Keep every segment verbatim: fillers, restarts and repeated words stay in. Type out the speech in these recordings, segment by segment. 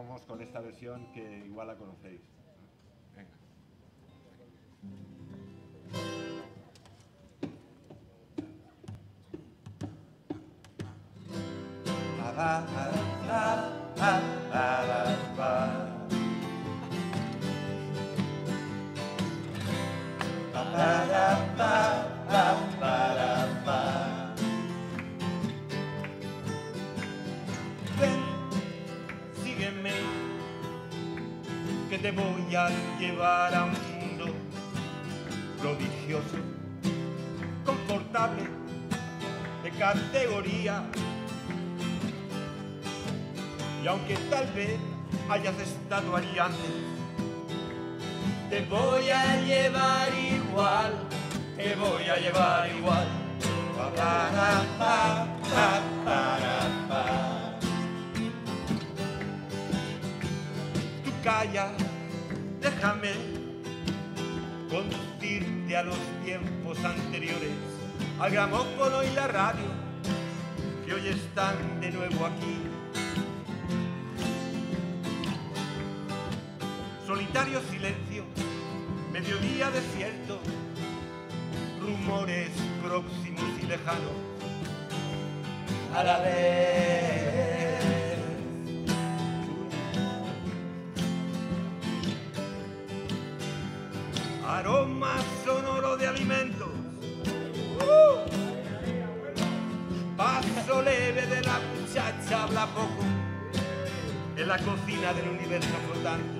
vamos con esta versión que igual la conocéis. Venga. Ba, ba, ba, ba, ba, ba, ba. Ba, ba, ba, ba, ba, ba. Ven, sígueme, que te voy a llevar a un mundo prodigioso, confortable, de categoría. Y aunque tal vez hayas estado allí antes, te voy a llevar igual, te voy a llevar igual. Pa, para, pa, pa, para, pa. Tú calla, déjame conducirte a los tiempos anteriores, al gramófono y la radio, que hoy están de nuevo aquí. Solitario silencio, mediodía desierto, rumores próximos y lejanos a la vez. Aroma sonoro de alimentos, uh. Paso leve de la muchacha, habla poco, en la cocina del universo flotante.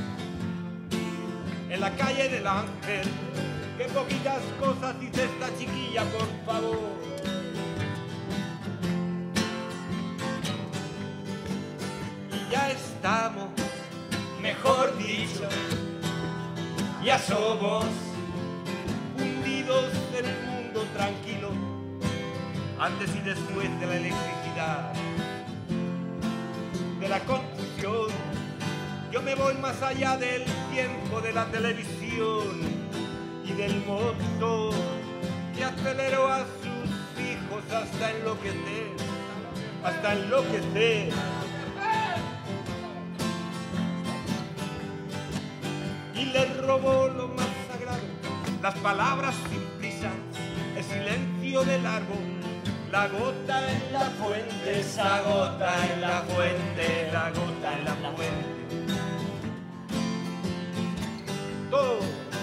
En la calle del Ángel, qué poquitas cosas dice esta chiquilla, por favor. Y ya estamos, mejor dicho, ya somos hundidos en el mundo tranquilo, antes y después de la electricidad, de la construcción. Yo me voy más allá del tiempo de la televisión y del motor que aceleró a sus hijos hasta enloquecer, hasta enloquecer. Y le robó lo más sagrado, las palabras sin prisa, el silencio del árbol, la gota en la fuente, esa gota en la fuente, la gota en la fuente. Todo.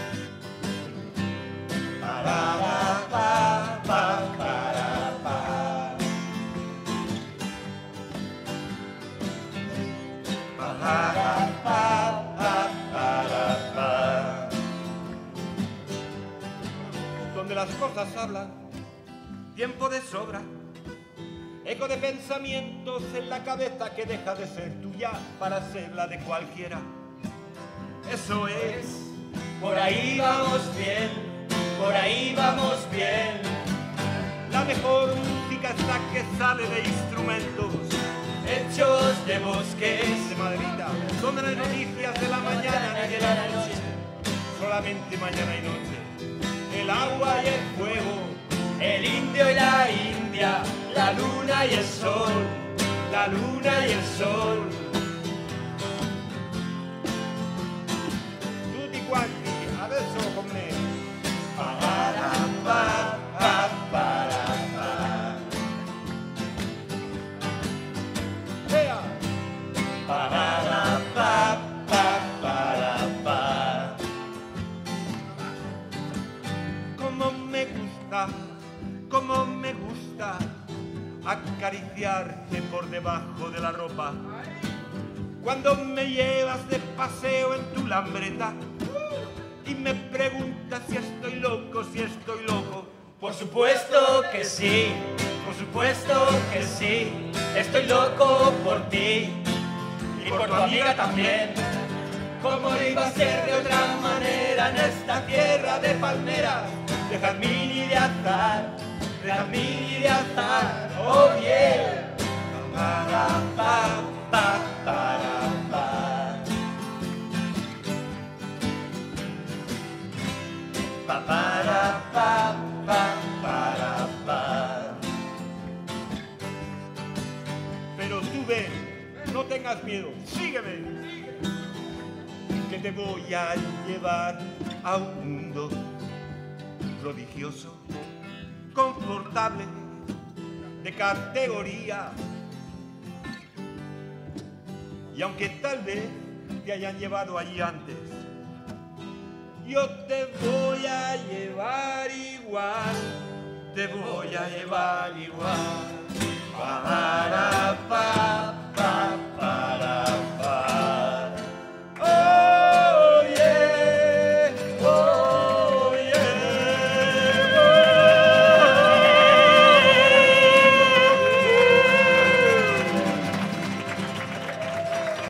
Para, pa, pa, para, pa. Para, pa, pa, para, pa. Donde las cosas hablan, tiempo de sobra, eco de pensamientos en la cabeza que deja de ser tuya para ser la de cualquiera. Eso es. Por ahí vamos bien, por ahí vamos bien. La mejor música es la que sale de instrumentos hechos de bosques de maderita, donde no hay noticias de la mañana ni de la noche, solamente mañana y noche. El agua y el fuego, el indio y la india, la luna y el sol, la luna y el sol. Tutti quanti, adesso con me. Para, pa, pa, para, pa. Ea. Para, pa, pa, para, pa. Como me gusta, como me gusta acariciarte por debajo de la ropa. Cuando me llevas de paseo en tu lambreta y me preguntas si estoy loco, si estoy loco. Por supuesto que sí, por supuesto que sí. Estoy loco por ti y por tu amiga también. ¿Cómo iba a ser de otra manera en esta tierra de palmeras, de jazmín y de azar, de jazmín y de azar? Oh yeah. Para, pa, pa, para, pa. Pa, para, pa, pa, para, pa. Pero tú ven, no tengas tengas miedo, sígueme, que te voy a llevar a un mundo prodigioso, confortable, de categoría. Y aunque tal vez te hayan llevado allí antes, yo te voy a llevar igual, te voy a llevar igual. Para